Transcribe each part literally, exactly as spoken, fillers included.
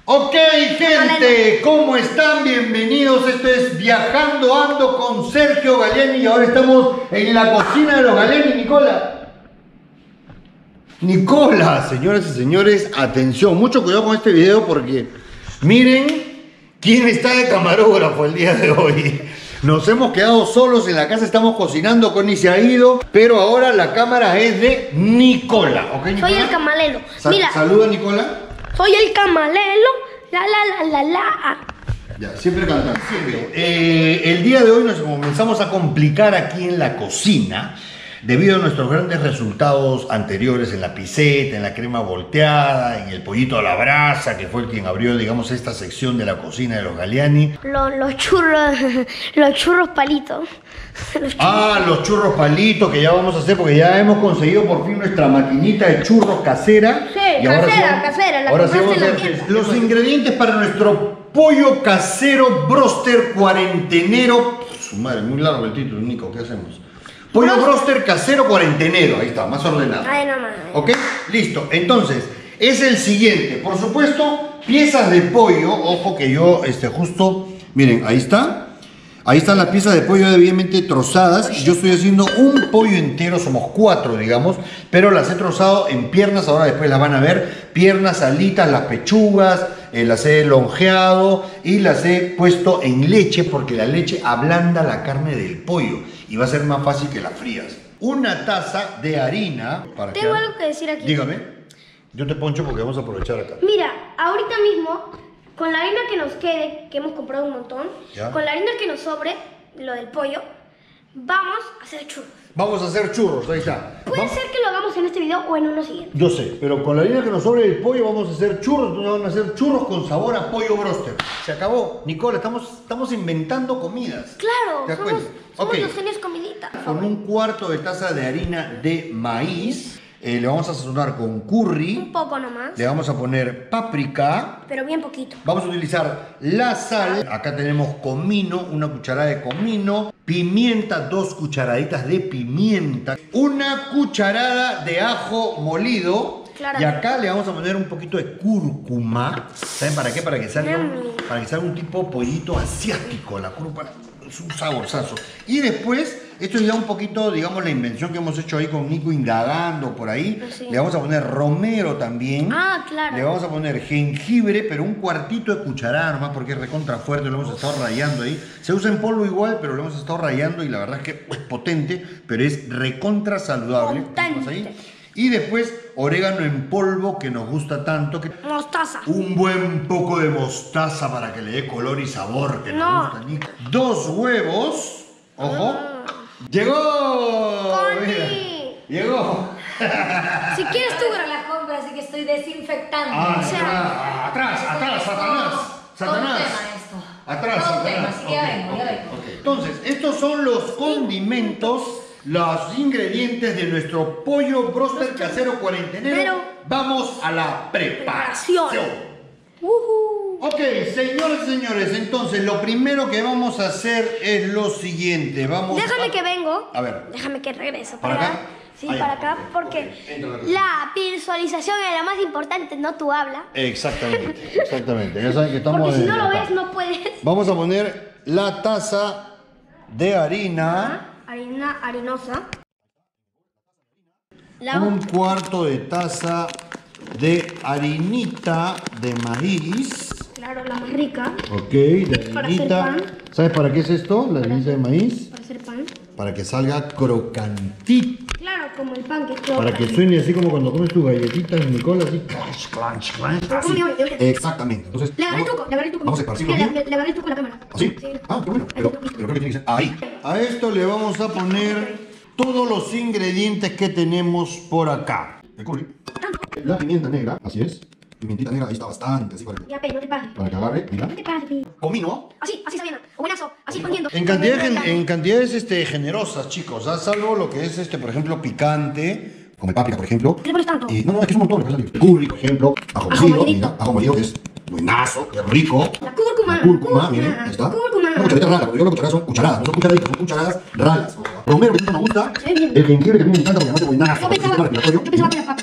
Ok, gente, ¿cómo están? Bienvenidos. Esto es Viajando Ando con Sergio Galliani y ahora estamos en la cocina de los Galliani. Nicola. Nicola, señoras y señores, atención, mucho cuidado con este video porque miren quién está de camarógrafo el día de hoy. Nos hemos quedado solos en la casa, estamos cocinando, Connie se ha ido, pero ahora la cámara es de Nicola. ¿Ok, Nicola? Soy el camalelo. Sa Mira. Saluda, Nicola. Soy el camalelo. La la la la la. Ya, siempre cantando. Siempre. Eh, el día de hoy nos comenzamos a complicar aquí en la cocina debido a nuestros grandes resultados anteriores en la piseta, en la crema volteada, en el pollito a la brasa, que fue el quien abrió, digamos, esta sección de la cocina de los Galliani. Los, los churros, los churros palitos. Los churros. Ah, los churros palitos que ya vamos a hacer porque ya hemos conseguido por fin nuestra maquinita de churros casera. Sí, y ahora casera, sí vamos, casera, la ahora sí vamos compraste a en la hacer tienda. los ingredientes para nuestro pollo casero broster cuarentenero. Su madre, muy largo el título, Nico, ¿qué hacemos? Pollo Broster. broster casero cuarentenero, ahí está, más ordenado. Ay, no más. ¿Ok? Listo. Entonces, es el siguiente. Por supuesto, piezas de pollo. Ojo que yo, este, justo, miren, ahí está. Ahí están las piezas de pollo debidamente trozadas. Yo estoy haciendo un pollo entero, somos cuatro, digamos, pero las he trozado en piernas, ahora después las van a ver. Piernas, alitas, las pechugas, eh, las he longeado y las he puesto en leche porque la leche ablanda la carne del pollo y va a ser más fácil que la frías. Una taza de harina. Para Tengo que... algo que decir aquí. Dígame. Yo te poncho porque vamos a aprovechar acá. Mira, ahorita mismo, con la harina que nos quede, que hemos comprado un montón, ¿Ya? con la harina que nos sobre, lo del pollo, vamos a hacer churros. Vamos a hacer churros, ahí está. Puede Vamos... ser que lo hagamos en este video o en uno siguiente. Yo sé, pero con la harina que nos sobre el pollo vamos a hacer churros, entonces van a hacer churros con sabor a pollo broster. Se acabó, Nicola, estamos, estamos inventando comidas. Claro, ¿Te das somos, cuenta? somos Ok. los genios comidita. Con un cuarto de taza de harina de maíz, eh, le vamos a sazonar con curry, Un poco nomás, le vamos a poner páprica, pero bien poquito. vamos a utilizar la sal, acá tenemos comino, una cucharada de comino, pimienta, dos cucharaditas de pimienta, una cucharada de ajo molido. Claro. Y acá le vamos a poner un poquito de cúrcuma. ¿Saben para qué? Para que salga, un, para que salga un tipo pollito asiático. La cúrcuma es un saborzazo. Y después, esto es ya un poquito, digamos, la invención que hemos hecho ahí con Nico indagando por ahí. Sí. Le vamos a poner romero también. Ah, claro. Le vamos a poner jengibre, pero un cuartito de cucharada nomás porque es recontra fuerte. Lo hemos estado rayando ahí. Se usa en polvo igual, pero lo hemos estado rayando y la verdad es que es potente, pero es recontra saludable. Potente. Ahí. Y después orégano en polvo que nos gusta tanto. Que... Mostaza. Un buen poco de mostaza para que le dé color y sabor que No. nos gusta, Nico. Dos huevos. Ojo. Mm. ¡Llegó! Connie. Mira, llegó. Si quieres tú, Para la compra, así que estoy desinfectando. Ah, O sea, ah, atrás, atrás, Satanás. Satanás. Todo un tema esto. Atrás, Todo un Satanás. tema, así que ya Ok, vengo, ya ok, vengo. ok. Entonces, estos son los condimentos, los ingredientes de nuestro pollo broster casero cuarentenero. Pero- Vamos a la preparación. Preparación. Ujú. Ok, señores y señores, entonces lo primero que vamos a hacer es lo siguiente. Vamos Déjame a... que vengo. A ver. Déjame que regreso. ¿Para acá? Sí, Ahí. para acá, Ok, porque ok. Entra la cosa. la visualización es la más importante, no tu habla. Exactamente, exactamente. Ya saben que estamos Porque si en- no lo acá. ves, no puedes. Vamos a poner la taza de harina. Harina harinosa. La Un cuarto de taza de harinita de maíz. Claro, la más rica. Ok, de Para harinita. hacer pan. ¿Sabes para qué es esto? La harinita de maíz. Para hacer pan. Para que salga crocantito. Claro, como el pan que es Para que suene así como cuando comes tus galletitas, Nicola, así. Crunch, crunch, crunch, así. Uy, uy, uy. Exactamente. Entonces, Le agarré el vamos- truco, le agarré el truco. Vamos a esparcirlo Mira, bien. Le, le agarré el truco a la cámara. ¿Así? Sí. Ah, qué bueno. Pero, pero creo que tiene que ser ahí. A esto le vamos a poner todos los ingredientes que tenemos por acá. El curry. La pimienta negra, así es. Pimientita negra, ahí está bastante, así para que, Ya, pe, no te pases. para que agarre. Mira. No te pases, pe. Comino. Así, así está bien. O buenazo, así poniendo. En, cantidad, gen- en cantidades este, generosas, chicos. ¿Ah? Salvo lo que es, este, por ejemplo, picante, como el páprica, por ejemplo. ¿Qué le pones tanto? Y, no, no, es que es un montón. El curry, por ejemplo. Ajo Ajo molido, molidito. mira. Ajo molido que es buenazo, que es rico. La cúrcuma. La cúrcuma, miren, ahí está. Cúrcuma. Una cucharita rala, porque yo las cucharadas son cucharadas, no son cucharaditas, son cucharadas ralas. Romero, que no me gusta. Sí, bien. El jengibre, que a mí me encanta porque me hace buenazo. Yo pensaba, yo pensaba que era papa.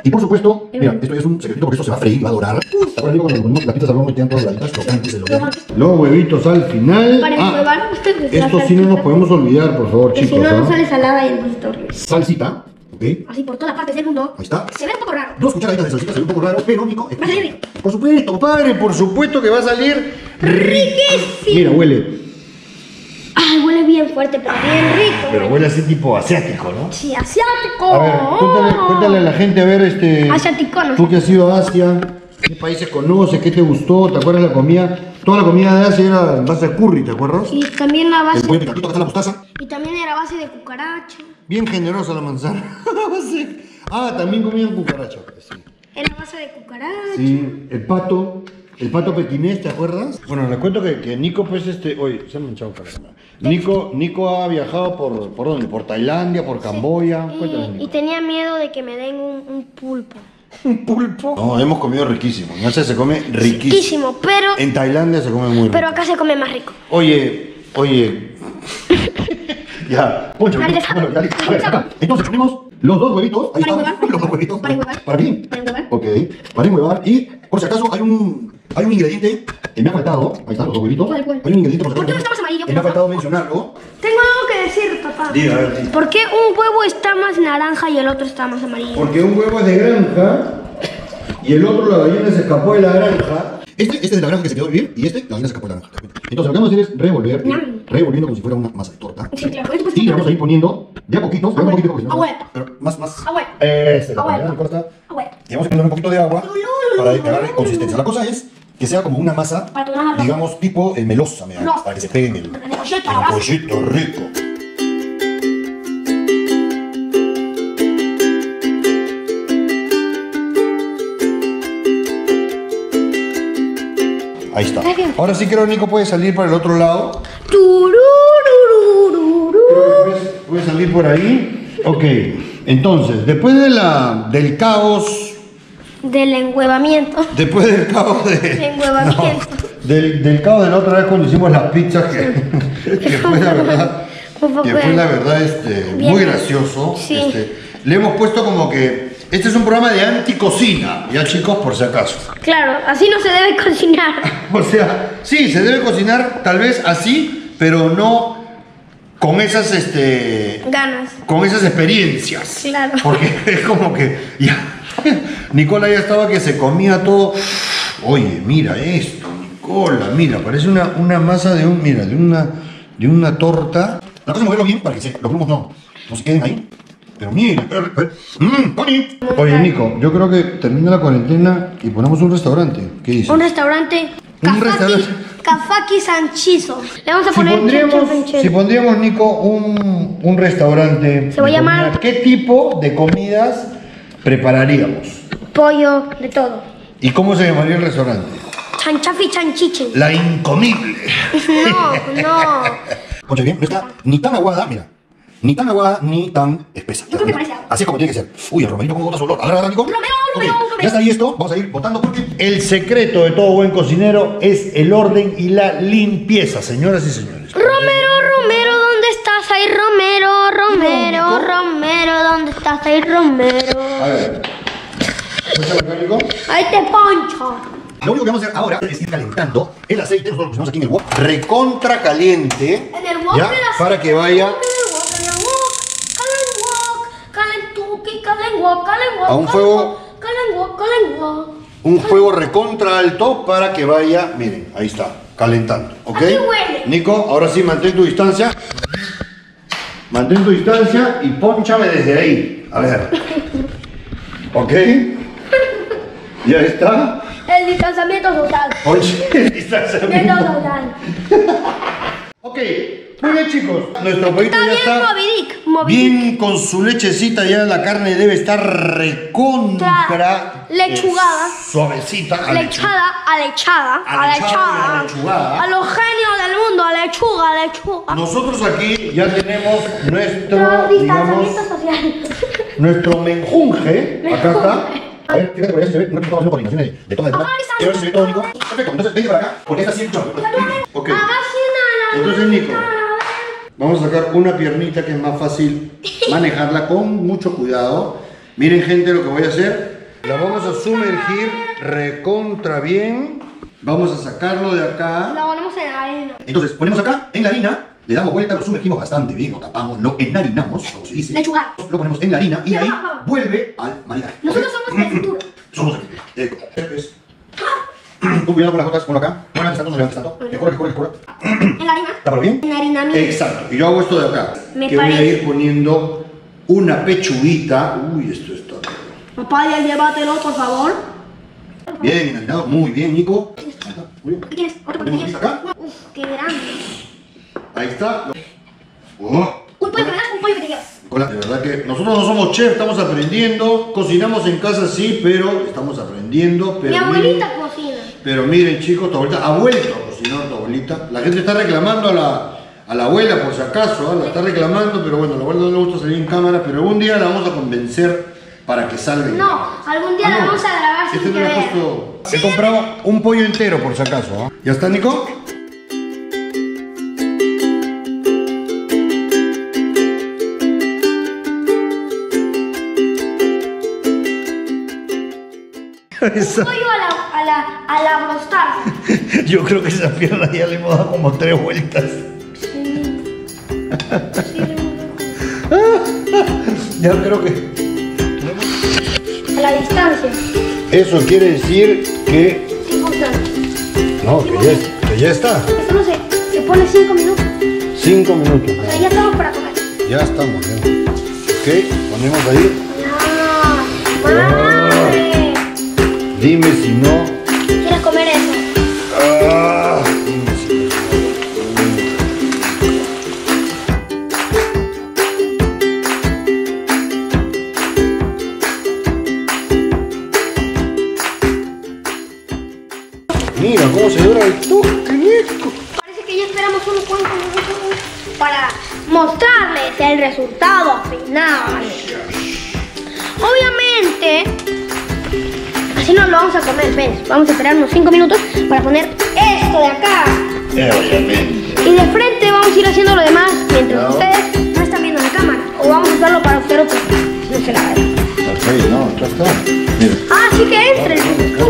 Y por supuesto, mira, esto es un secretito porque esto se va a freír y va a dorar. ¿Te acuerdas, Nico, cuando ponemos las pizzas al horno y quedan todas doraditas? Crocantes, se lo quedan. Los huevitos al final. Para Ah, enjuagar, ustedes esto la sí no nos salsita. podemos olvidar, por favor, Que chicos. si no, no ¿ah? sale salada y entonces está horrible. Salsita, ¿ok? Así por todas partes del mundo. Ahí está. Se ve un poco raro. Dos cucharaditas de salsita, se ve un poco raro, pero Nico, Va a salir rico. por supuesto, padre, por supuesto que va a salir Riquísimo. Mira, huele. Ay, huele bien fuerte, pero bien rico. Pero huele así tipo asiático, ¿no? Sí, asiático. A ver, cuéntale, cuéntale a la gente, a ver, este... Asiático, no sé. Tú que has ido a Asia, ¿qué países conoces? ¿Qué te gustó? ¿Te acuerdas la comida? Toda la comida de Asia era en base a curry, ¿te acuerdas? Y también la El base. pollo picantito, acá está la mostaza. Y también era base de cucaracha. Bien generosa la manzana. Sí. Ah, también comían cucaracha. Sí. Era base de cucaracha. Sí, el pato, el pato pequinés, ¿te acuerdas? Bueno, les cuento que, que Nico, pues, este... Oye, se ha manchado para acá. Nico, Nico ha viajado por, ¿por dónde? Por Tailandia, por Camboya. Cuéntame, Y, y Nico. tenía miedo de que me den un, un pulpo. ¿Un pulpo? No, hemos comido riquísimo. En Asia se come riquísimo. Riquísimo, pero, En Tailandia se come muy rico. pero acá se come más rico. Oye, oye. Ya, poncho. Vale, Bueno, ya, a ver, acá. Entonces ponemos los dos huevitos. Ahí Para están. enhuevar. Los dos huevitos. Para enhuevar. ¿Para mí? Para enhuevar. Ok. Para enhuevar. Y, por si acaso, hay un, hay un ingrediente que me ha faltado. Ahí están los dos huevitos. ¿Cuál, cuál? Hay un ingrediente, por si ¿Por qué acaso, no está más amarillo que que me ha rojo? faltado mencionarlo. Tengo algo que decir, papá. Diga, a ver, sí. ¿Por qué un huevo está más naranja y el otro está más amarillo? Porque un huevo es de granja y el otro, la gallina, se escapó de la granja. Este, este es de la granja que se quedó a vivir y este, la gallina se escapó de la granja. Entonces lo que vamos a hacer es revolver, Ñam. revolviendo como si fuera una masa de torta. Sí, claro. Esto pues Y le está vamos a ir poniendo de a poquitos, de a Agua. poquito, porque si no- Agua. pero más, más. Agua. Este, la Agua. manera de corta. Ah, bueno. Y vamos a poner un poquito de agua para que agarre consistencia. La cosa es que sea como una masa, Para tomar arroz. digamos, tipo eh, melosa, me Melosa. para que se pegue en el, En el pollito, en el ¿verdad? pollito rico. Ahí está. Está bien. Ahora sí creo, Nico, puede salir para el otro lado. Turururururu. Puedes, puedes salir por ahí. Ok. Entonces, después de la, del caos, Del enhuevamiento. después del caos de... Enhuevamiento. No, del, del caos de la otra vez cuando hicimos las pizzas, que, que fue la verdad, Un poco que fue de- la verdad este, Bien. muy gracioso. Sí. Este, le hemos puesto como que este es un programa de anticocina, ya chicos, por si acaso. Claro, así no se debe cocinar. O sea, sí, se debe cocinar tal vez así, pero no con esas, este, Ganas. con esas experiencias. Claro. Porque es como que ya, Nicola ya estaba que se comía todo. Oye, mira esto, Nicola, mira, parece una, una masa de un, mira, de una, de una torta. La cosa es moverlo bien para que se, los grumos no, no se queden ahí. Pero mira, mmm, Tony. Oye, Nico, yo creo que termina la cuarentena y ponemos un restaurante. ¿Qué dices? Un restaurante. Un Cafaki, restaurante. Cafaki Sanchizo. Le vamos a Si poner pondríamos, chencho, si pondríamos, Nico, un, un restaurante Se va a de llamar- comida, ¿qué tipo de comidas prepararíamos? pollo, de todo. ¿Y cómo se llamaría el restaurante? Chanchafi Chanchichen. La Incomible. No, no. Ponche bien, no está ni tan aguada, mira. Ni tan aguada ni tan espesa. Yo creo que Mira, parece agua. así es como tiene que ser. Uy, el romerito como bota su olor. Agarra, agarra, Nico. Romero, Ok, romero, romero. ya está ahí esto. Vamos a ir botando porque el secreto de todo buen cocinero es el orden y la limpieza, señoras y señores. Romero, Romero, ¿dónde estás ahí, Romero? Romero, Romero, ¿dónde estás ahí, Romero? A ver. Mucho mecánico. Ahí te poncho. Lo único que vamos a hacer ahora es ir calentando el aceite, nosotros lo pusimos aquí en el wok, recontra caliente, En el wok ¿ya? de la Para que vaya En el wok, en el wok, calen wok, calen tuki, calen wok, calen wok, A un calen fuego- wok, calen wok, calen wok. un fuego recontra alto para que vaya, miren, ahí está, calentando, ¿ok? Aquí huele. Nico, ahora sí, mantén tu distancia, mantén tu distancia y pónchame desde ahí, a ver, ¿ok? Ya está, El distanciamiento total. ponche el De distanciamiento. todo total. Ok, muy bien chicos, nuestro pollito Está ya bien está Moby Dick, Moby Dick. bien con su lechecita, ya la carne debe estar recontra Tra- lechugada. eh, suavecita, a lechu- Lechada, alechada, Alechada alechada. y alechugada. A los genios del mundo, lechuga, lechuga. Nosotros aquí ya tenemos nuestro, Pero digamos, distanciamiento social. nuestro menjunje, acá está. A ver, fíjate por ahí se ve, no estamos haciendo coordinaciones de, de todas las Ajá, demás. exacto. Quiero ver si se ve todo, Nico. Perfecto, entonces vente para acá, porque esta sí es mucho. Ok, Hagas una entonces Nico, vamos a sacar una piernita que es más fácil manejarla con mucho cuidado. Miren gente lo que voy a hacer. La vamos a sumergir recontra bien. Vamos a sacarlo de acá. Lo ponemos en la arena. Entonces ponemos acá en la harina, le damos vuelta, lo sumergimos bastante bien, lo tapamos, lo enharinamos, como se dice. Lechuga. Lo ponemos en la harina y ahí vuelve al maridaje. Nosotros somos el futuro. Somos aquí. Eh, es- Con cuidado con las gotas, ponlo acá. No levantes tanto, no levantes tanto. Que corre, que corre, que corre. En la harina. ¿Tápalo bien? En la harina mía. Exacto. Y yo hago esto de acá. Me que voy a parece. ir poniendo una pechuguita. Uy, esto está Papá, ya llévatelo, por favor. bien enharinado. Muy bien, Nico. Ahí está. Muy bien. ¿Qué tienes? ¿Otro Ponemos tienes? acá. Uf, qué grande. Ahí está. Oh. Un pollo grande, un pollo pequeño. Hola, de verdad que nosotros no somos chef, estamos aprendiendo. Cocinamos en casa, sí, pero estamos aprendiendo. Pero Mi abuelita miren, cocina. pero miren, chicos, tu abuelita ha vuelto a cocinar, tu abuelita. La gente está reclamando a la, a la abuela, por si acaso, ¿eh? La está reclamando, pero bueno, a la abuela no le gusta salir en cámara, pero algún día la vamos a convencer para que salga en No, cámara. algún día Ah, la no. vamos a grabar sin Este no le he querer. puesto. He comprado un pollo entero, por si acaso. ¿eh? ¿Ya está, Nico? Esa- Pollo a la, a la, a la mostarda. Yo creo que esa pierna ya le hemos dado como tres vueltas. Ya creo que. A la distancia. Eso quiere decir que. Sí funciona. No, que ya, que ya está. Solo se, se pone cinco minutos. Cinco minutos. O sea, ya estamos para comer. Ya estamos, ya. Ok, ponemos ahí. No. ¡Madre! Dime si no. ¿Quieres comer eso? Ah, dime si no. Mira cómo se dora el toque, Nico. Parece que ya esperamos unos cuantos minutos para mostrarles el resultado final. Obviamente, así no lo vamos a comer, ¿ves? Vamos a esperar unos cinco minutos para poner esto de acá. Obviamente. Y de frente vamos a ir haciendo lo demás mientras No. ustedes no están viendo la cámara. O vamos a usarlo para ustedes, pues, no sé la verdad. Ok, no, ya está. Mira. Ah, sí que entre. Tú.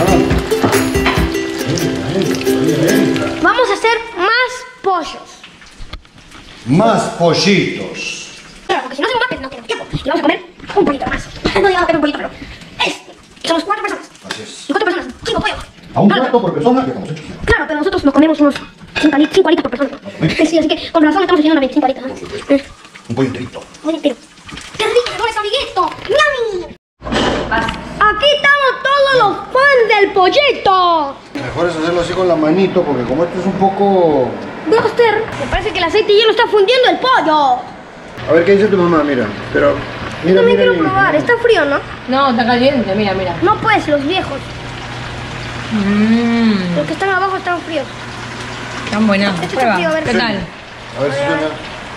Vamos a hacer más pollos. Más pollitos. Claro, porque si no hacemos más, pues no tenemos tiempo. Y vamos a comer un poquito más. No digamos que un poquito, pero es. Somos cuatro personas. Así es. Y cuatro personas, cinco pollos. A un Claro, plato por persona ya estamos hechos. claro, pero nosotros nos comemos unos cinco, ali- cinco alitas por persona. Sí, así que con razón estamos haciendo unas veinticinco alitas. ¿no? Eh, Un pollo enterito. muy entero. ¡Qué rico, sabor ese amiguito! ¡Yummy! Aquí estamos todos los fans del pollito. Mejor es hacerlo así con la manito porque como esto es un poco... Broster, me parece que el aceite hielo está fundiendo el pollo. A ver qué dice tu mamá, mira. Pero... Mira, También mira, quiero mira. probar, está frío, ¿no? No, está caliente, mira, mira. No pues, los viejos. Mmm, Los que están abajo están fríos. tan buena. Este está Prueba. frío, a ver. ¿Qué tal? A ver si suena.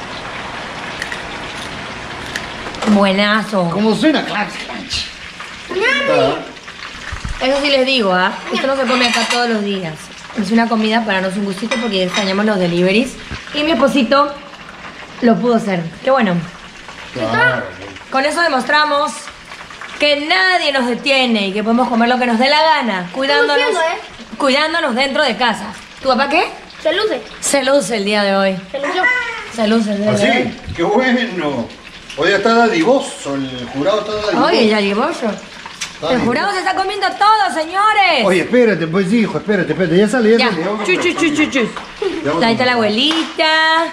Buenazo. ¿Cómo suena? Clax, Eso sí les digo, ¿ah? Esto no se come acá todos los días. Es una comida para darnos un gustito porque extrañamos los deliveries. Y mi esposito lo pudo hacer. Qué bueno. Claro. Con eso demostramos que nadie nos detiene y que podemos comer lo que nos dé la gana, cuidándonos, luciendo, ¿eh? cuidándonos dentro de casa. ¿Tu papá qué? Se luce, Se luce el día de hoy. se lució. Se luce el día de hoy. Así, qué bueno. Hoy está dadivoso, el jurado está dadivoso. Oye, ya llegó yo. El jurado se está comiendo todo, señores. Oye, espérate, pues hijo, espérate, espérate, ya sale, ya, Ya, sale. vamos a chu, chu, chu, chu, chu. Ya vamos a Ahí está la comer. abuelita.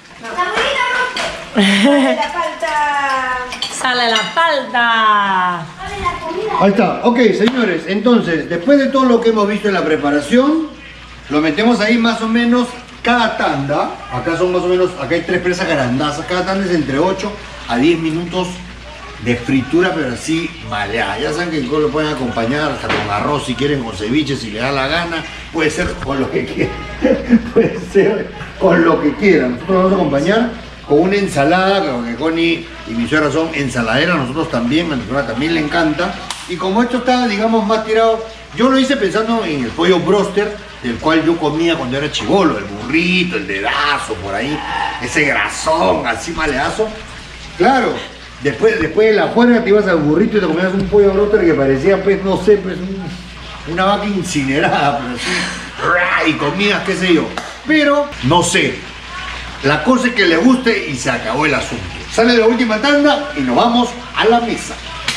La abuelita no. La falta. Sale la falta. Sale la comida. Ahí está, ok, señores, entonces, después de todo lo que hemos visto en la preparación, lo metemos ahí más o menos cada tanda. Acá son más o menos, acá hay tres presas grandazas, cada tanda es entre ocho a diez minutos de fritura, pero así maleada. Ya saben que lo pueden acompañar hasta con arroz si quieren, con ceviche si les da la gana, puede ser con lo que quieran, puede ser con lo que quieran. Nosotros lo vamos a acompañar con una ensalada, que Connie y mi suegra son ensaladeras, nosotros también, a mi suegra también le encanta. Y como esto está, digamos, más tirado, yo lo hice pensando en el pollo broster, del cual yo comía cuando era chibolo, el burrito, el dedazo, por ahí, ese grasón así maleazo. Claro, Después, después de la juerga te ibas al burrito y te comías un pollo broster que parecía, pues, no sé, pues, un, una vaca incinerada, pero así, y comías, qué sé yo. Pero, no sé, la cosa es que le guste y se acabó el asunto. Sale la última tanda y nos vamos a la mesa.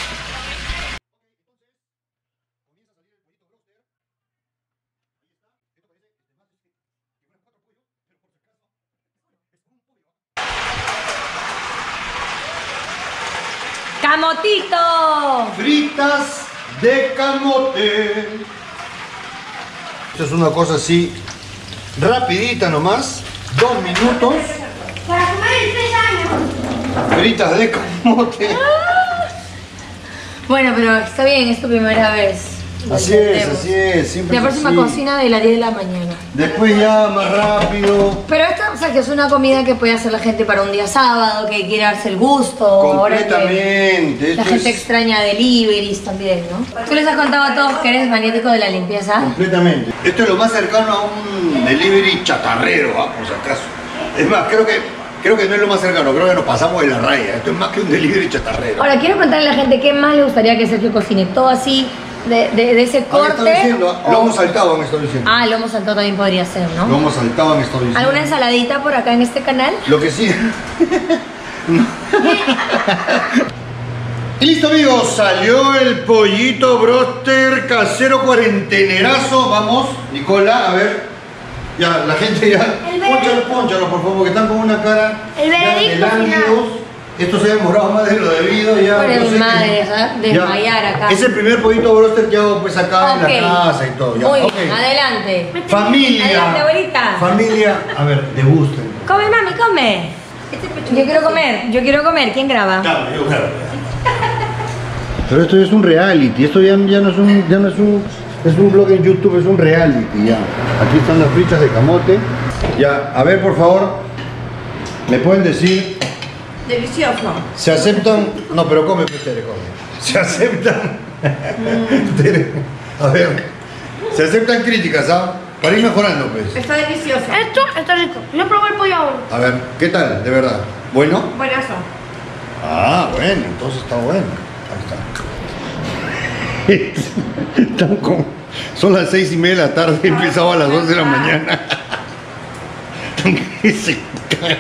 ¡Camotito! Fritas de camote. Esta es una cosa así, rapidita nomás, dos minutos. Para comer en tres años. Fritas de camote. Bueno, pero está bien, es tu primera vez. Lo Así es, intentemos. así es, siempre La es próxima así. cocina de las diez de la mañana. Después ya más rápido. Pero esta, o sea, que es una comida que puede hacer la gente para un día sábado, que quiere darse el gusto. ahora que Completamente. La esto gente es- extraña deliveries también, ¿no? Tú les has contado a todos que eres maniático de la limpieza. Completamente. Esto es lo más cercano a un delivery chatarrero, ¿ah? Por si acaso. Es más, creo que, creo que no es lo más cercano, creo que nos pasamos de la raya. Esto es más que un delivery chatarrero. Ahora, quiero contarle a la gente qué más le gustaría que Sergio cocine. Todo así, de, de, de ese Ah, corte. me está diciendo, o- lomo saltado me estoy diciendo. Ah, lomo saltado también podría ser, ¿no? Lomo saltado me estoy diciendo. ¿Alguna ensaladita por acá en este canal? Lo que sí. Y listo, amigos, salió el pollito broster casero cuarentenerazo. Vamos, Nicola, a ver. Ya, la gente ya. El Pónchalo, veredicto. pónchalo, por favor, que están con una cara. El ya de veredicto lánguidos. Esto se ha demorado más de lo debido. Ya, Por el yo sé que- madre, ¿sabes? Desmayar ya. acá. Es el primer pollito broster que hago pues acá Ok. en la casa y todo. Ya. Muy Ok. bien, adelante. Familia. Adelante, abuelita. Familia, a ver, degusten. Come, mami, come. Yo quiero comer, yo quiero comer. ¿Quién graba? Claro, yo claro. Pero esto es un reality, esto ya, ya no es un, ya no es un, es un blog en YouTube, es un reality ya. Aquí están las fritas de camote. Ya, a ver por favor, ¿me pueden decir? Delicioso. ¿Se aceptan? No, pero come, pues, Tere, come. ¿Se aceptan? Tere, a ver, ¿se aceptan críticas, ah? Para ir mejorando, pues. Está delicioso. Esto está rico. No probé el pollo aún. A ver, ¿qué tal, de verdad? ¿Bueno? Buenazo. Ah, bueno, entonces está bueno. Ahí está. Están con- Son las seis y media de la tarde, empezaba a las dos de la mañana. Que se cagan.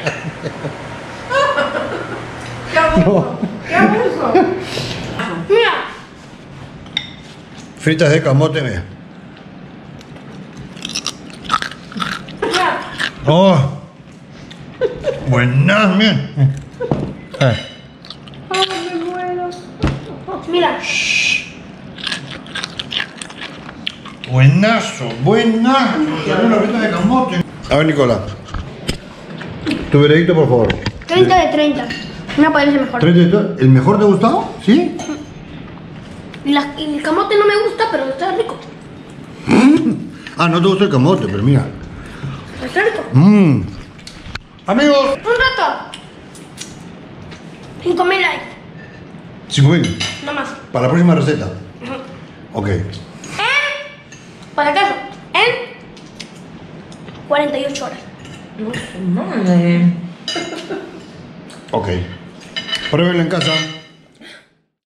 ¡Qué abuso! ¡Qué abuso! Mira. Fritas de camote, mira. Mira. Oh, buenas, bien. Eh, Mira. buenazo, buenazo. Salió una frita de camote. A ver, Nicolás. Tu veredicto, por favor. treinta de treinta. Me parece mejor. ¿treinta? ¿El mejor te ha gustado? ¿Sí? Y, la- y el camote no me gusta, pero está rico. Ah, no te gusta el camote, pero mira. Está rico. Mmm. Amigos. Un rato. cinco mil likes. cinco mil. No más. Para la próxima receta. Ujú. Ok. En. Para acaso. En. cuarenta y ocho horas. Madre. Ok. Pruébenlo en casa.